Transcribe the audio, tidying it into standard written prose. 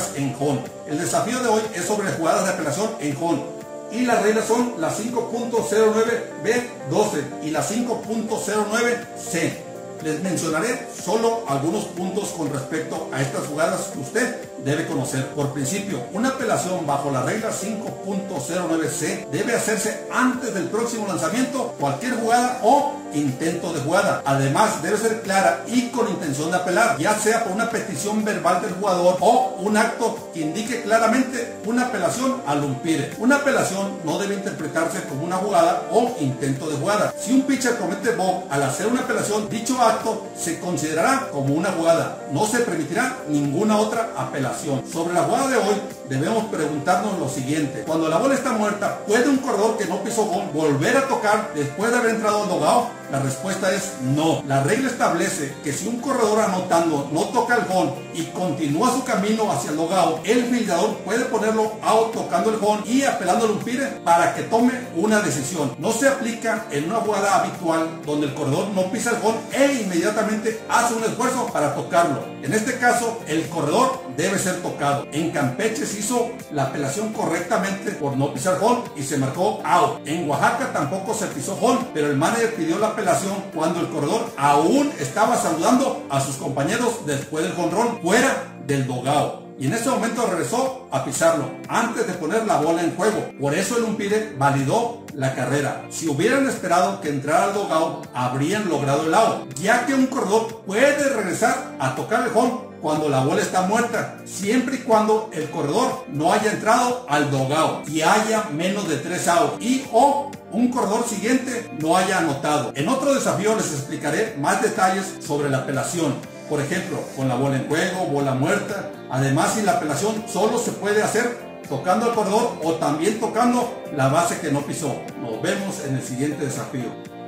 jugadas en home. El desafío de hoy es sobre jugadas de apelación en home. Y las reglas son la 5.09B12 y la 5.09C. Les mencionaré solo algunos puntos con respecto a estas jugadas que usted debe conocer. Por principio, una apelación bajo la regla 5.09C debe hacerse antes del próximo lanzamiento, cualquier jugada o intento de jugada. Además, debe ser clara y con intención de apelar, ya sea por una petición verbal del jugador o un acto que indique claramente una apelación al umpire. Una apelación no debe interpretarse como una jugada o intento de jugada. Si un pitcher comete balk al hacer una apelación, dicho acto se considerará como una jugada. No se permitirá ninguna otra apelación. Sobre la jugada de hoy, debemos preguntarnos lo siguiente: cuando la bola está muerta, ¿puede un corredor que no pisó home volver a tocar después de haber entrado al dugout? La respuesta es no. La regla establece que si un corredor anotando no toca el home y continúa su camino hacia el dugout, el fieldador puede ponerlo out tocando el home y apelando al umpire para que tome una decisión. No se aplica en una jugada habitual donde el corredor no pisa el home e inmediatamente hace un esfuerzo para tocarlo. En este caso, el corredor debe ser tocado. En Campeche se hizo la apelación correctamente por no pisar home y se marcó out. En Oaxaca tampoco se pisó home, pero el manager pidió la apelación cuando el corredor aún estaba saludando a sus compañeros después del jonrón fuera del dugout. Y en ese momento regresó a pisarlo antes de poner la bola en juego. Por eso el umpire validó la carrera. Si hubieran esperado que entrara al dugout, habrían logrado el out, ya que un corredor puede regresar a tocar el home cuando la bola está muerta, siempre y cuando el corredor no haya entrado al dugout y haya menos de 3 outs y o un corredor siguiente no haya anotado. En otro desafío les explicaré más detalles sobre la apelación. Por ejemplo, con la bola en juego, bola muerta. Además, si la apelación solo se puede hacer tocando al corredor o también tocando la base que no pisó. Nos vemos en el siguiente desafío.